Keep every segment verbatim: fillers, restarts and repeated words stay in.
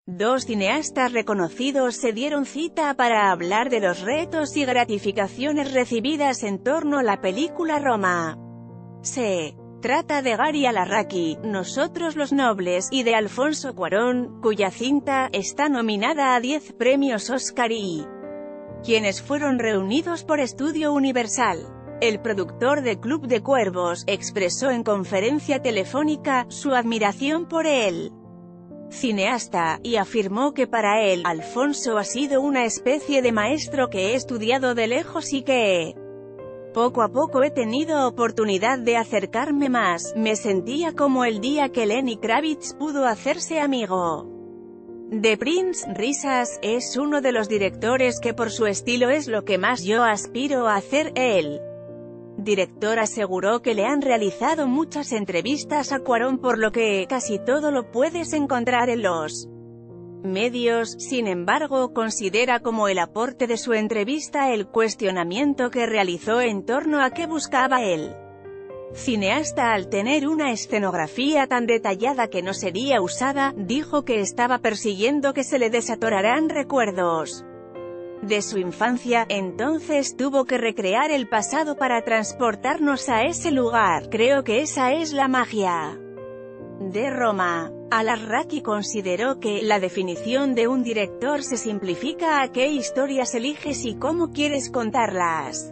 Dos cineastas reconocidos se dieron cita para hablar de los retos y gratificaciones recibidas en torno a la película Roma. Se trata de Gary Alarraqui, Nosotros los Nobles, y de Alfonso Cuarón, cuya cinta está nominada a diez premios Oscar y quienes fueron reunidos por Estudio Universal. El productor de Club de Cuervos expresó en conferencia telefónica su admiración por el cineasta, y afirmó que para él, Alfonso ha sido una especie de maestro que he estudiado de lejos y que poco a poco he tenido oportunidad de acercarme más. Me sentía como el día que Lenny Kravitz pudo hacerse amigo de Prince. Risas, es uno de los directores que por su estilo es lo que más yo aspiro a hacer. El director aseguró que le han realizado muchas entrevistas a Cuarón, por lo que casi todo lo puedes encontrar en los medios. Sin embargo, considera como el aporte de su entrevista el cuestionamiento que realizó en torno a qué buscaba el cineasta al tener una escenografía tan detallada que no sería usada. Dijo que estaba persiguiendo que se le desatoraran recuerdos de su infancia, entonces tuvo que recrear el pasado para transportarnos a ese lugar. Creo que esa es la magia de Roma. Alarraqui consideró que la definición de un director se simplifica a qué historias eliges y cómo quieres contarlas.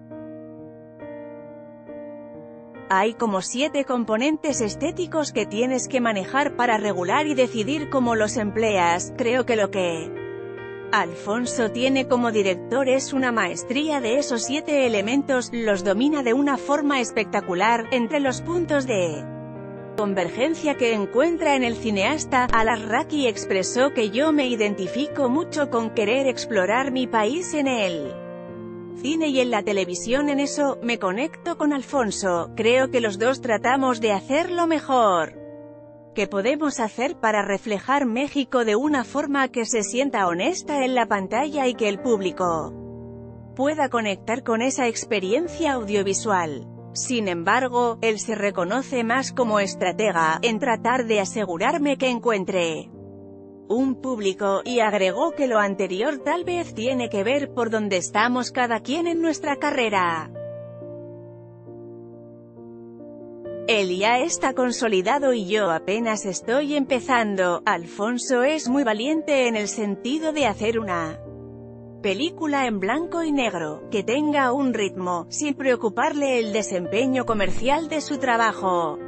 Hay como siete componentes estéticos que tienes que manejar para regular y decidir cómo los empleas. Creo que lo que Alfonso tiene como director es una maestría de esos siete elementos, los domina de una forma espectacular. Entre los puntos de convergencia que encuentra en el cineasta, Alarraqui expresó que yo me identifico mucho con querer explorar mi país en el cine y en la televisión. En eso, me conecto con Alfonso. Creo que los dos tratamos de hacer lo mejor que podemos hacer para reflejar México de una forma que se sienta honesta en la pantalla y que el público pueda conectar con esa experiencia audiovisual. Sin embargo, él se reconoce más como estratega, en tratar de asegurarme que encuentre un público, y agregó que lo anterior tal vez tiene que ver por dónde estamos cada quien en nuestra carrera. Él ya está consolidado y yo apenas estoy empezando. Alfonso es muy valiente en el sentido de hacer una película en blanco y negro, que tenga un ritmo, sin preocuparle el desempeño comercial de su trabajo.